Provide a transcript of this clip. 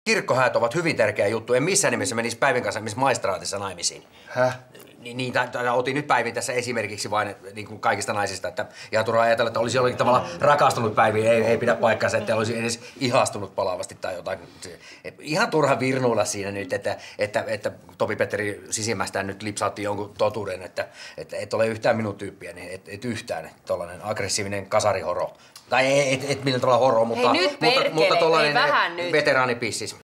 Kirkkohäät ovat hyvin tärkeä juttu. En missään nimessä menisi Päivin kanssa missä maistraatissa naimisiin. Häh? Niin, otin nyt Päivin tässä esimerkiksi vain niin kuin kaikista naisista, että ihan turhaa ajatella, että olisi jollakin tavalla rakastunut Päiviin, ei pidä paikkaansa, että olisi edes ihastunut palavasti tai jotain. Ihan turha virnuilla siinä nyt, että Topi-Petteri sisimmästään nyt lipsautti jonkun totuuden, että et ole yhtään minun tyyppiä, niin et yhtään tollainen aggressiivinen kasarihoro. Tai et millään tavalla horo, mutta tollainen veteraanipissis.